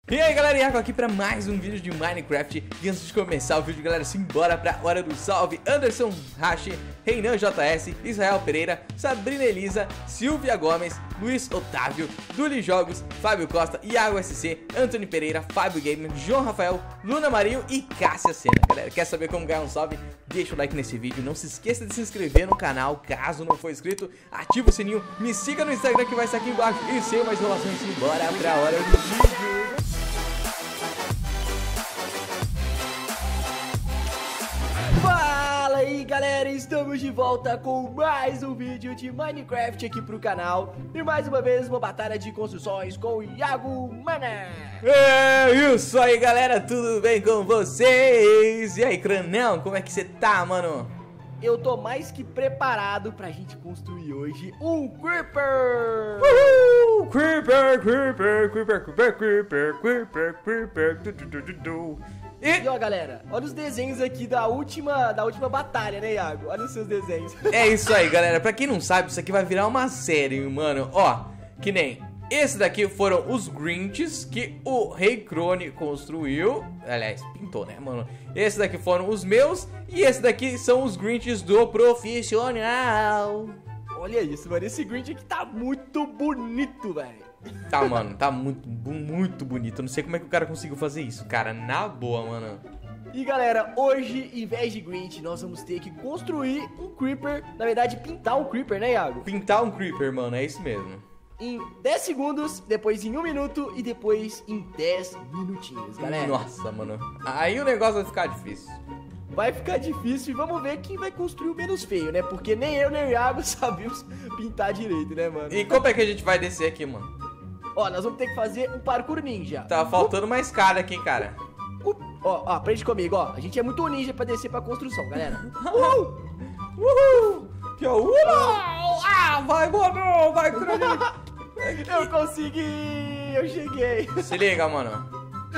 E aí galera, Iago aqui pra mais um vídeo de Minecraft. E antes de começar o vídeo, galera, simbora pra hora do salve. Anderson Hashi, Reinan JS, Israel Pereira, Sabrina Elisa, Silvia Gomes, Luiz Otávio, Duli Jogos, Fábio Costa, Iago SC, Antônio Pereira, Fábio Gamer, João Rafael, Luna Marinho e Cássia Sena. Galera, quer saber como ganhar um salve? Deixa o like nesse vídeo, não se esqueça de se inscrever no canal caso não for inscrito, ativa o sininho, me siga no Instagram que vai estar aqui embaixo. E sem mais enrolações, simbora pra hora do vídeo. Fala aí galera, estamos de volta com mais um vídeo de Minecraft aqui pro canal. E mais uma vez uma batalha de construções com o Iago Mana. É isso aí galera, tudo bem com vocês? E aí Cranão, como é que você tá, mano? Eu tô mais que preparado pra gente construir hoje um Creeper. Uhul! Creeper, Creeper, Creeper, Creeper, Creeper, Creeper, Creeper. E ó galera, olha os desenhos aqui da última batalha, né Iago? Olha os seus desenhos. É isso aí galera, pra quem não sabe, isso aqui vai virar uma série, mano. Ó, que nem esse daqui foram os Grinches que o Rei Crone construiu. Aliás, pintou, né, mano? Esse daqui foram os meus. E esse daqui são os Grinches do profissional. Olha isso, mano, esse Grinch aqui tá muito bonito, velho. Tá, mano, tá muito bonito. Eu não sei como é que o cara conseguiu fazer isso, cara. Na boa, mano. E galera, hoje, em vez de Grinch, nós vamos ter que construir um Creeper. Na verdade, pintar um Creeper, né, Iago? Pintar um Creeper, mano, é isso mesmo. Em 10 segundos, depois em 1 minuto e depois em 10 minutinhos, galera. Nossa, mano. Aí o negócio vai ficar difícil. Vai ficar difícil e vamos ver quem vai construir o menos feio, né? Porque nem eu nem o Iago sabemos pintar direito, né, mano? E como é que a gente vai descer aqui, mano? Ó, nós vamos ter que fazer um parkour ninja. Tá faltando uma escada aqui, cara. Ó, aprende comigo, ó. A gente é muito ninja pra descer pra construção, galera. Uhul! Uhul! Ah, vai, mano! Vai, Crone! Eu consegui! Eu cheguei! Se liga, mano.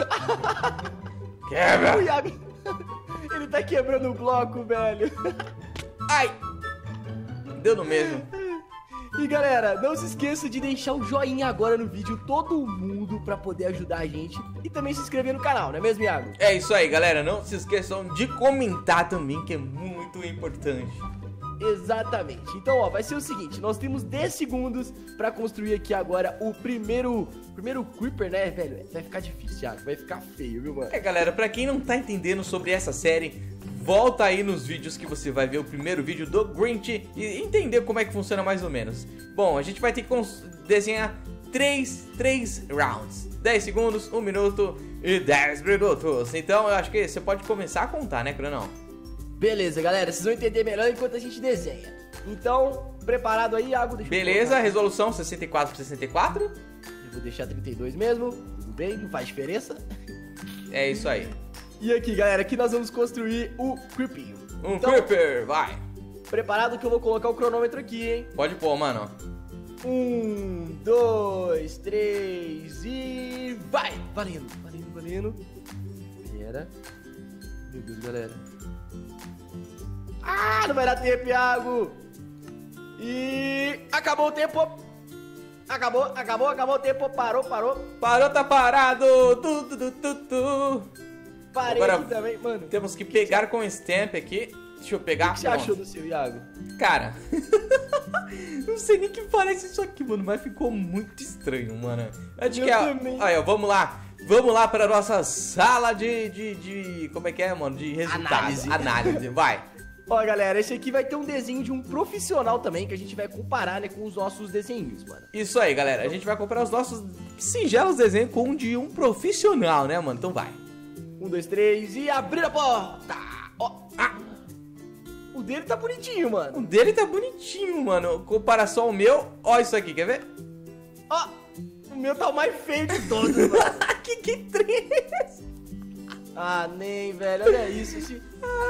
Quebra! O Iago, ele tá quebrando o bloco, velho. Ai! Deu no mesmo. E galera, não se esqueça de deixar o joinha agora no vídeo, todo mundo, pra poder ajudar a gente. E também se inscrever no canal, não é mesmo, Iago? É isso aí, galera. Não se esqueçam de comentar também, que é muito importante. Exatamente. Então, ó, vai ser o seguinte, nós temos 10 segundos pra construir aqui agora o primeiro Creeper, né, velho? Vai ficar difícil, Iago, vai ficar feio, viu, mano? É, galera, pra quem não tá entendendo sobre essa série, volta aí nos vídeos que você vai ver o primeiro vídeo do Grinch e entender como é que funciona mais ou menos. Bom, a gente vai ter que desenhar 3 rounds. 10 segundos, 1 minuto e 10 minutos. Então, eu acho que você pode começar a contar, né, Cronão? Beleza, galera, vocês vão entender melhor enquanto a gente desenha. Então, preparado aí, Iago? Beleza, resolução 64x64. Eu vou deixar 32 mesmo, tudo bem, não faz diferença. É isso aí. E aqui, galera, aqui nós vamos construir o Creepinho. Um Creeper, vai. Preparado que eu vou colocar o cronômetro aqui, hein? Pode pôr, mano. 1, 2, 3 e vai! Valendo. Pera. Meu Deus, galera. Ah, não vai dar tempo, Iago! E acabou o tempo. Acabou o tempo. Parou. Parou, tá parado. Parei Agora, aqui também, mano. Temos que pegar com o stamp aqui. Deixa eu pegar. O que você achou do seu, Iago? Cara, não sei nem que parece isso aqui, mano, mas ficou muito estranho, mano. Acho que aí, ó, vamos lá para a nossa sala de como é que é, mano? De resultados. Análise, vai. Ó, galera, esse aqui vai ter um desenho de um profissional também, que a gente vai comparar, né, com os nossos desenhos, mano. Isso aí, galera, a gente vai comparar os nossos singelos desenhos com um de um profissional, né, mano? Então vai. 1, 2, 3 e abrir a porta! Ó, o dele tá bonitinho, mano. O dele tá bonitinho, mano. Comparação ao meu, ó isso aqui, quer ver? Ó, o meu tá o mais feio de todos, mano. que triste. Ah, nem, velho, olha isso.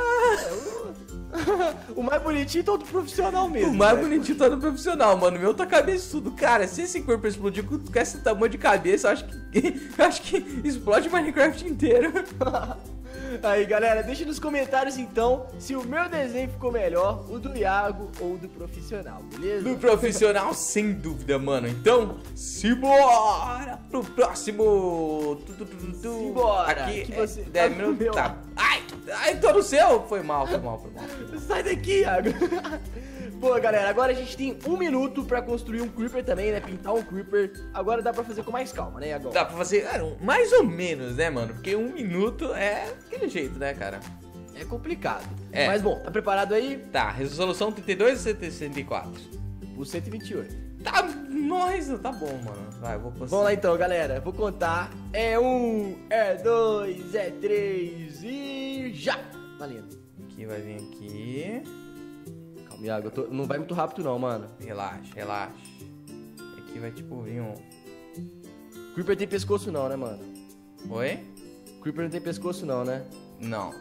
O mais bonitinho tá do profissional mesmo. O mais bonitinho tá do profissional, mano. O meu tá cabeçudo. Cara, se esse corpo explodir com esse tamanho de cabeça, eu acho que explode o Minecraft inteiro. Aí, galera, deixa nos comentários, então, se o meu desenho ficou melhor, o do Iago ou o do profissional, beleza? Do profissional, sem dúvida, mano. Então, simbora pro próximo. Simbora, Aqui que é você 10 tá no minutos. meu. Tá. Ai, tô no seu. Foi mal. Sai daqui, Iago. Boa, galera, agora a gente tem 1 minuto pra construir um creeper também, né? Pintar um creeper. Agora dá pra fazer com mais calma, né, Iago? Dá pra fazer, mais ou menos, né, mano? Porque 1 minuto é aquele jeito, né, cara? É complicado. É. Mas, bom, tá preparado aí? Tá, resolução 32 ou 64? O 128. Tá, nossa, tá bom, mano. Vai, eu vou passar. Vamos lá então, galera. Vou contar. É 1, é 2, é 3 e já! Valendo. Aqui vai vir aqui. Calma, Iago. Não vai muito rápido não, mano. Relaxa. Aqui vai tipo vir um... Creeper tem pescoço não, né, mano? Oi? Creeper não tem pescoço não, né? Não.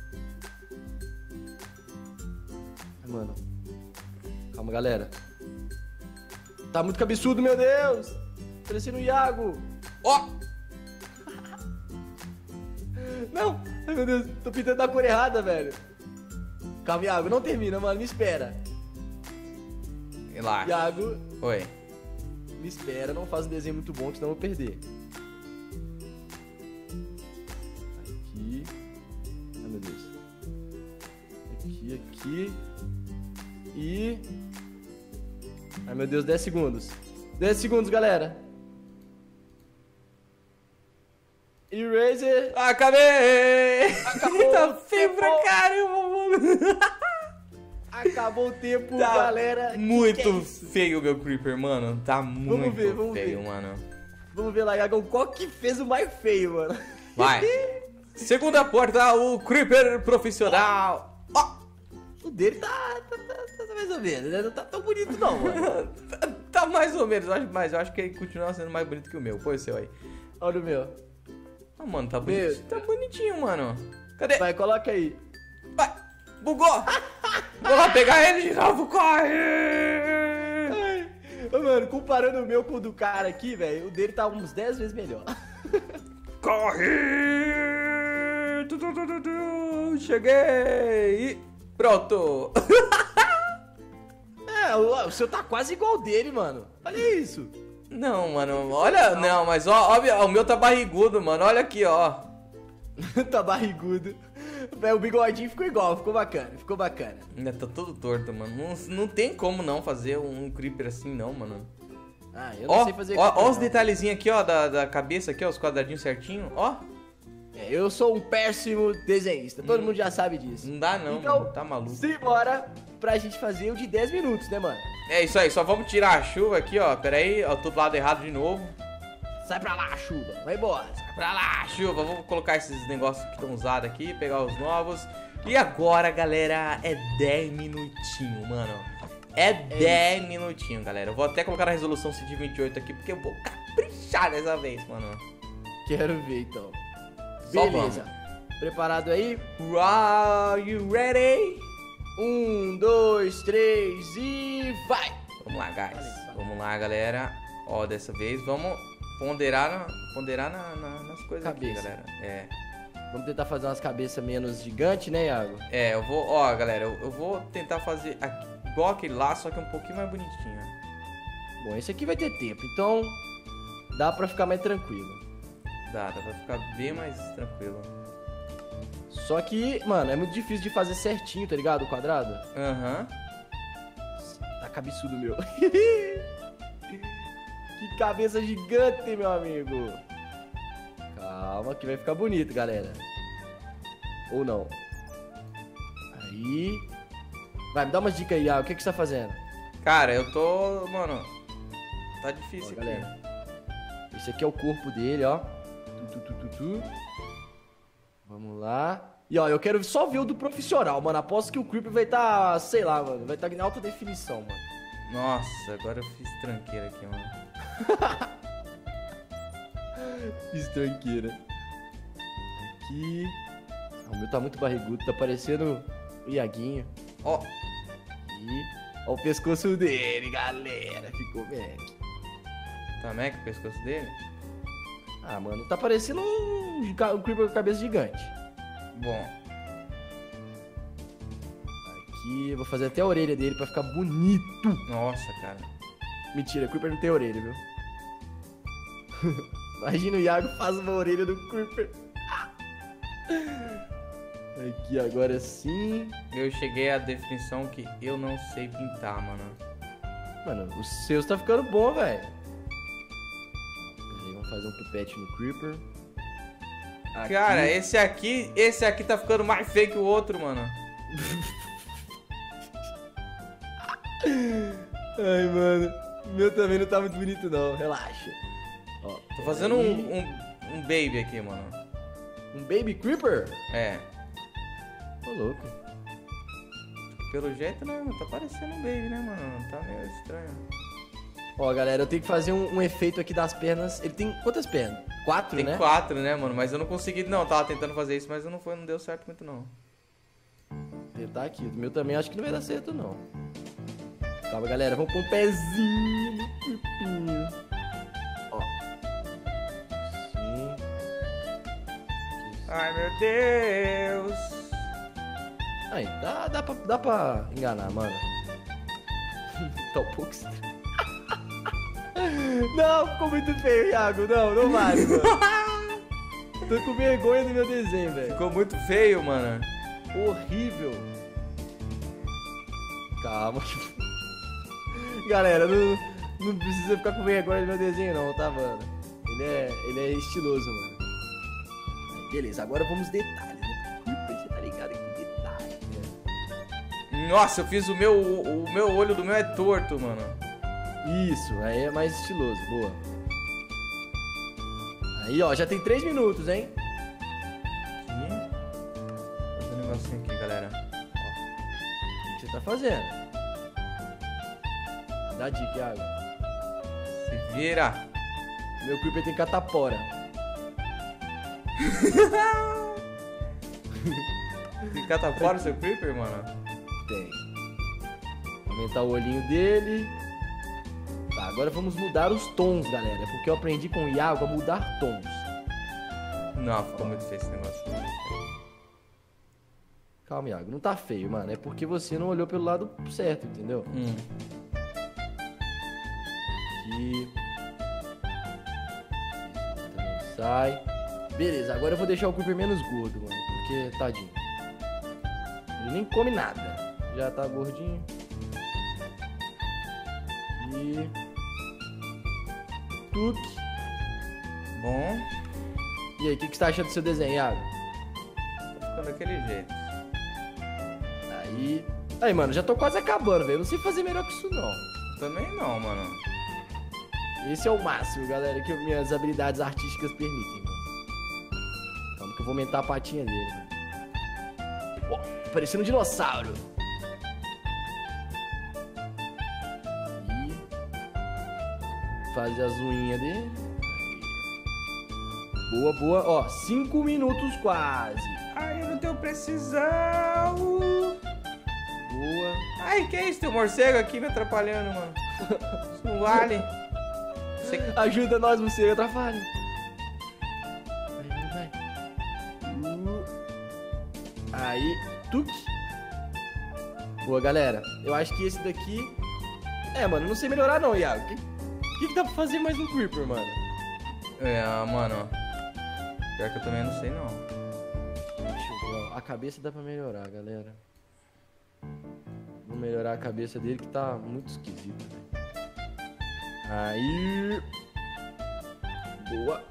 Mano. Calma, galera. Tá muito cabeçudo, meu Deus! Parecendo o Iago. Ó! Não! Ai, meu Deus. Tô pintando da cor errada, velho. Calma, Iago. Não termina, mano. Me espera. Relaxa. Iago, Oi. me espera. Não faz um desenho muito bom, que senão eu vou perder. Aqui. Ai, meu Deus. Aqui. E... Ai, meu Deus. 10 segundos. 10 segundos, galera. Eraser. Acabei! Acabou Tá o feio pra tempo. caramba, mano. Acabou o tempo, Tá galera. Que muito é isso? feio o meu creeper, mano. Tá muito vamos feio, ver. mano. Vamos ver lá, Iagão, qual que fez o mais feio, mano? Vai. Segunda porta, o creeper profissional. Ó! O dele tá mais ou menos, né? Não tá tão bonito não, mano. Tá mais ou menos, mas eu acho que ele continua sendo mais bonito que o meu. Põe o seu aí. Olha o meu. Ah, mano, tá bonitinho. Tá bonitinho, mano. Cadê? Vai, coloca aí. Vai! Bugou! Vou lá pegar ele de novo, corre! Ô, mano, comparando o meu com o do cara aqui, velho, o dele tá uns 10 vezes melhor. Corre! Cheguei! E pronto! É, o seu tá quase igual ao dele, mano. Olha isso. Não, mano, olha... Não, mas ó, o meu tá barrigudo, mano. Olha aqui, ó. Tá barrigudo. Véi, o bigodinho ficou igual, ficou bacana. Ainda tá todo torto, mano. Não tem como não fazer um creeper assim, não, mano. Ah, eu não sei fazer Ó os não. detalhezinhos aqui, ó, da cabeça aqui, ó, os quadradinhos certinho, ó. É, eu sou um péssimo desenhista, todo mundo já sabe disso. Não dá não, Então, mano, tá maluco. simbora pra gente fazer o de 10 minutos, né, mano? É isso aí, só vamos tirar a chuva aqui, ó. Pera aí, ó, tô do lado errado de novo. Sai pra lá, chuva. Vai embora. Pra lá, chuva. Vamos colocar esses negócios que estão usados aqui, pegar os novos. E agora, galera, é 10 minutinhos, mano. É 10 minutinhos, galera. Eu vou até colocar a resolução 128 aqui, porque eu vou caprichar dessa vez, mano. Quero ver, então. Só Beleza. Preparado aí? Are you ready? 1, 2, 3 e vai! Vamos lá, guys. Vamos lá, galera. Ó, dessa vez vamos ponderar nas coisas aqui, Cabeça. galera. É. Vamos tentar fazer umas cabeças menos gigantes, né, Iago? É, eu vou, ó, galera, eu vou tentar fazer aqui, igual aquele lá, só que um pouquinho mais bonitinho. Bom, esse aqui vai ter tempo, então dá pra ficar mais tranquilo. Dá pra ficar bem mais tranquilo. Só que, mano, é muito difícil de fazer certinho, tá ligado? O quadrado. Aham. Tá cabeçudo meu. Que cabeça gigante, meu amigo. Calma que vai ficar bonito, galera. Ou não. Aí. Vai, me dá umas dicas aí, Iago. O que você tá fazendo? Cara, eu tô, mano, tá difícil Ó, aqui. galera. Esse aqui é o corpo dele, ó. Vamos lá. E ó, eu quero só ver o do profissional, mano. Aposto que o Creeper vai tá, sei lá, mano. Vai tá em alta definição, mano. Nossa, agora eu fiz tranqueira aqui, mano. Fiz tranqueira. Aqui. Ah, o meu tá muito barrigudo, tá parecendo o Iaguinho. Ó, Aqui. Ó o pescoço dele, galera. Ficou bem. tá meca o pescoço dele? Ah, mano, tá parecendo um Creeper com cabeça gigante. Bom. Aqui, eu vou fazer até a orelha dele pra ficar bonito. Nossa, cara. Mentira, Creeper não tem orelha, viu? Imagina o Iago faz uma orelha do Creeper. Aqui, agora sim. Eu cheguei à definição que eu não sei pintar, mano. Mano, os seus tá ficando bom, velho. Peraí, vamos fazer um tupete no Creeper. Aqui. Cara, esse aqui tá ficando mais feio que o outro, mano. Ai, mano. O meu também não tá muito bonito, não. Relaxa. Ó, Tô fazendo aí. um baby aqui, mano. Um Baby Creeper? É. Tô louco. Pelo jeito, né, mano? Tá parecendo um baby, né, mano? Tá meio estranho. Ó, galera, eu tenho que fazer um efeito aqui das pernas. Ele tem quantas pernas? 4, Tem né? 4, né, mano? Mas eu não consegui. Não, eu tava tentando fazer isso, mas não deu certo muito, não. Tentar aqui. O meu também acho que não vai dar certo, não. Calma, galera. Vamos pôr um pezinho no Creepinho. Ó. Sim. Ai, meu Deus. Aí, dá pra enganar, mano. Tá um pouco estranho. Não, ficou muito feio, Iago. Não vale, mano. Tô com vergonha do meu desenho, velho. Ficou muito feio, mano. Horrível. Calma. Galera, não precisa ficar com vergonha do meu desenho, não, tá, mano? Ele é estiloso, mano. Aí, beleza, agora vamos detalhes, né? Você tá ligado que detalhe, né? Nossa, eu fiz o meu olho do meu é torto, mano. Isso, aí é mais estiloso, boa. Aí, ó, já tem 3 minutos, hein? Aqui. Faz um negocinho aqui, galera. O que você tá fazendo? Dá dica, Iago. Se vira. Meu Creeper tem catapora. Tem catapora o seu Creeper, mano? Tem. Aumentar o olhinho dele. Tá, agora vamos mudar os tons, galera. Porque eu aprendi com o Iago a mudar tons. Não, ficou muito feio esse negócio. Calma, Iago. Não tá feio, mano. É porque você não olhou pelo lado certo, entendeu? Aqui. Também sai. Beleza, agora eu vou deixar o Creeper menos gordo, mano. Porque, tadinho. Ele nem come nada. Já tá gordinho. E... Tuque. Bom, E aí, o que você tá achando do seu desenho, Iago? tá ficando daquele jeito. Aí... Aí, mano, já tô quase acabando, velho. Não sei fazer melhor que isso, não. Também não, mano. Esse é o máximo, galera, que minhas habilidades artísticas permitem, mano. Calma que eu vou aumentar a patinha dele, mano. Ó, parecendo um dinossauro. E... fazer as unhas dele. Boa, boa. Ó, 5 minutos quase. Ai, eu não tenho precisão. Boa. Ai, que é isso? Tem um morcego aqui me atrapalhando, mano. Isso não vale. Você... Ajuda nós, você atrapalha. Vai. Aí, tuque. Boa, galera. Eu acho que esse daqui... É, mano, não sei melhorar não, Iago. O que dá pra fazer mais no Creeper, mano? É, mano. Pior que eu também não sei, não. Deixa eu ver, ó. A cabeça dá pra melhorar, galera. Vou melhorar a cabeça dele que tá muito esquisita, velho. Aí. Boa.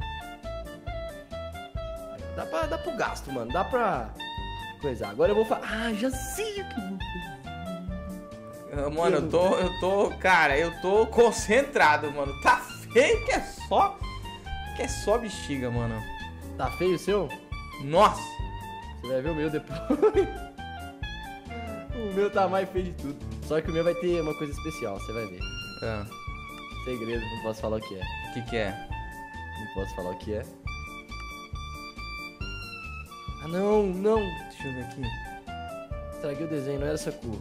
Dá pro gasto, mano. Dá pra coisar. Agora eu vou falar. Ah, já sei o que eu vou fazer. Mano, cara, eu tô concentrado, mano. Tá feio que é só bexiga, mano. Tá feio o seu? Nossa. Você vai ver o meu depois. O meu tá mais feio de tudo. Só que o meu vai ter uma coisa especial, você vai ver. Ah, Segredo, não posso falar o que é. o que é? Não posso falar o que é. Ah, não. Deixa eu ver aqui. Estraguei o desenho, não era essa cor.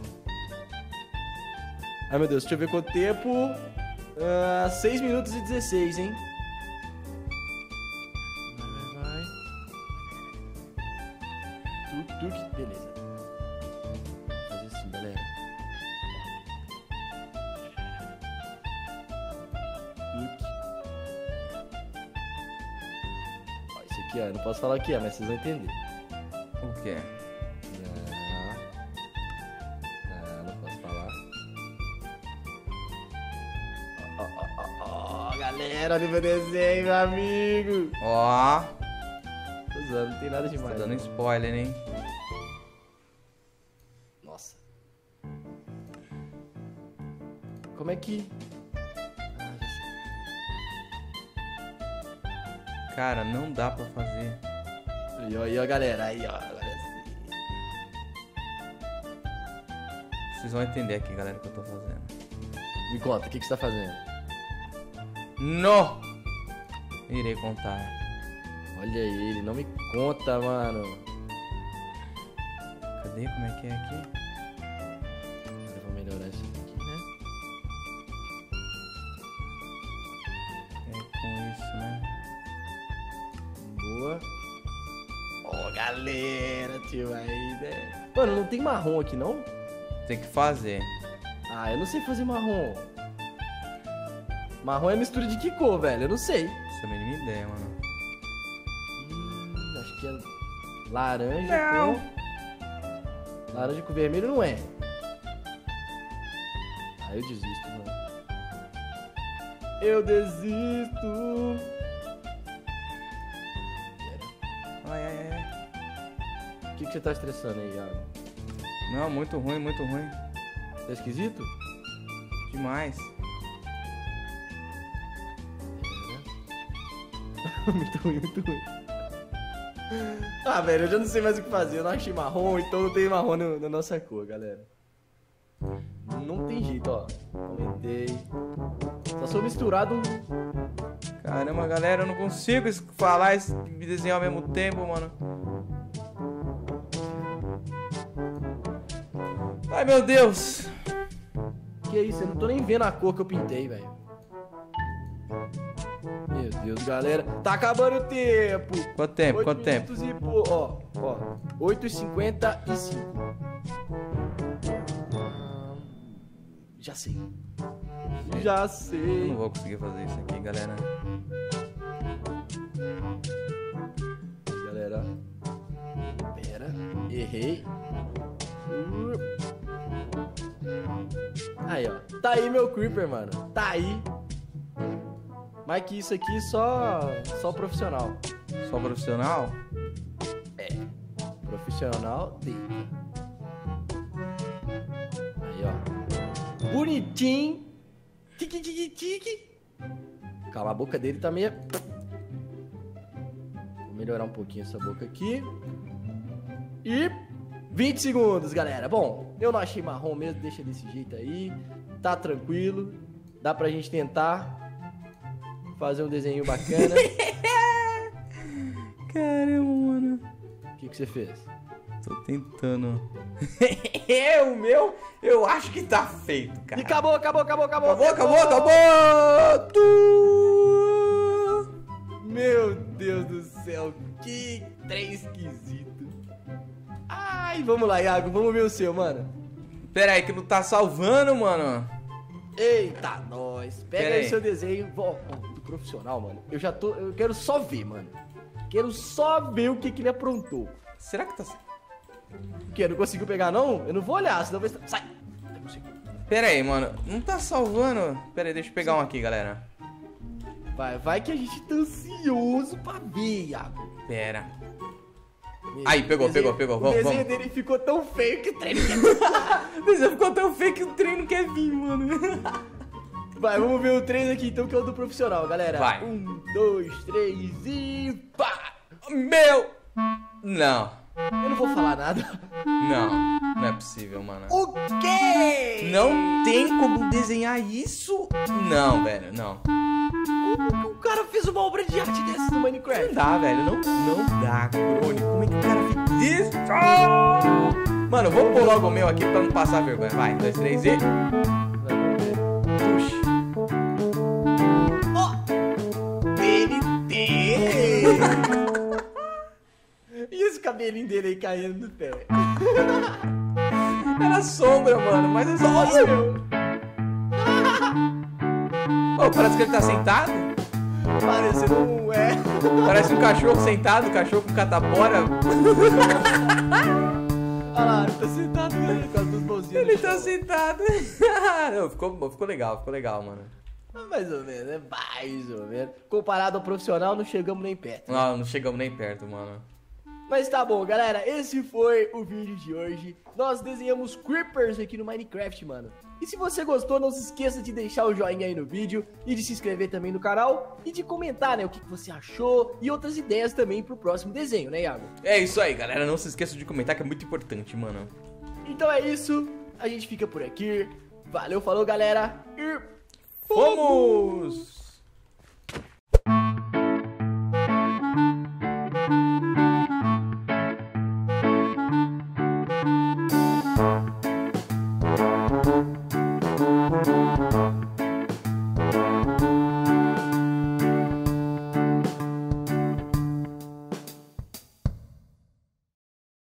Ai, meu Deus, deixa eu ver quanto tempo. 6 minutos e 16, hein? Vai. Tuque, beleza. Vou fazer assim, galera. Tuque. Ó, isso aqui, ó, eu não posso falar o que é, mas vocês vão entender. O quê? Não posso falar. Ó, galera, olha o meu desenho, meu amigo. Ó, Tô zoando, não tem nada tá demais. dando não. spoiler, hein? Nossa. Como é que... Ah, já sei. Cara, não dá pra fazer. Aí, ó, galera. Aí, ó. Agora sim. Vocês vão entender aqui, galera, o que eu tô fazendo. Me conta, o que você tá fazendo? Não! Irei contar. Olha ele, não me conta, mano. Cadê? Como é que é aqui? Agora eu vou melhorar isso aqui, né? É com isso, né? Boa. Ó, galera, tio, aí, né? Mano, não tem marrom aqui, não? Tem que fazer. Ah, eu não sei fazer marrom. Marrom é mistura de que cor, velho? Eu não sei. Isso é a mínima ideia, mano. Acho que é laranja Não. com... Laranja com vermelho não é. Ah, eu desisto, mano. Eu desisto. Ai, ai, ai. O que você tá estressando aí, Iago? Não, muito ruim, muito ruim. Tá esquisito? Demais. Muito ruim, muito ruim. Ah, velho, eu já não sei mais o que fazer. Eu não achei marrom, então não tem marrom na nossa cor, galera. Não tem jeito, ó. Aumentei. Só sou misturado. Caramba, galera, eu não consigo falar e desenhar ao mesmo tempo, mano. Ai, meu Deus. Que é isso? Eu não tô nem vendo a cor que eu pintei, velho. Meu Deus, galera. Tá acabando o tempo. Quanto tempo? 8 Quanto tempo? minutos e ó. 8h55. Já sei. Já Eu sei. não vou conseguir fazer isso aqui, galera. Galera. Pera. Errei. Aí, ó. Tá aí meu Creeper, mano. Tá aí. Mais que isso aqui, só profissional. Só profissional? Profissional deita. Aí, ó. Bonitinho. Tique, tique, tique. Calma, a boca dele tá meio... Vou melhorar um pouquinho essa boca aqui. E... 20 segundos, galera. Bom, eu não achei marrom mesmo, deixa desse jeito aí. Tá tranquilo. Dá pra gente tentar fazer um desenho bacana. Caramba, mano. O que você fez? Tô tentando. O meu, eu acho que tá feito, cara. E acabou. Acabou. Meu Deus do céu, que trem esquisito. Ai, vamos lá, Iago, vamos ver o seu, mano. Pera aí que não tá salvando, mano. Eita, nós. Pega Pera aí aí. o seu desenho. Ó, do profissional, mano. Eu quero só ver, mano. Quero só ver o que ele aprontou. Será que tá... O quê? Não conseguiu pegar, não? Eu não vou olhar, senão vai... Sai! Não consigo. Pera aí, mano. Não tá salvando. Pera aí, deixa eu pegar um aqui, galera. Vai que a gente tá ansioso pra ver, Iago. Pera. Aí, pegou. O Vamos, desenho vamos. dele ficou tão feio que o trem não quer... Você ficou tão feio que o trem não quer vir, mano. Vai, vamos ver o 3 aqui então, que é o do profissional, galera. Vai. 1, 2, 3 e... pá! Meu! Não. Eu não vou falar nada. Não é possível, mano. O quê? Não tem como desenhar isso? Não, velho, não. O cara fez uma obra de arte dessa no Minecraft. Não dá, velho, não dá, Crônico. Como é que o cara fez isso? Mano, eu vou pôr logo o meu aqui pra não passar vergonha. Vai, 2, 3 e... Puxa. TNT! E esse cabelo cabelinho dele aí caindo do pé. Era sombra, mano, mas é só Nossa, meu. Oh, parece que ele tá sentado. Parecendo um... Parece um cachorro sentado, um cachorro com catapora. Olha lá, ele tá sentado, né, com as duas mãozinhas. Ele tá sentado. Não, ficou legal, mano. Mais ou menos, né? Mais ou menos. Comparado ao profissional, não chegamos nem perto. Não chegamos nem perto, mano. Mas tá bom, galera, esse foi o vídeo de hoje. Nós desenhamos creepers aqui no Minecraft, mano. E se você gostou, não se esqueça de deixar o joinha aí no vídeo e de se inscrever também no canal e de comentar, né, o que você achou e outras ideias também pro próximo desenho, né, Iago? É isso aí, galera. Não se esqueça de comentar, que é muito importante, mano. Então é isso, a gente fica por aqui. Valeu, falou, galera, e Fomos!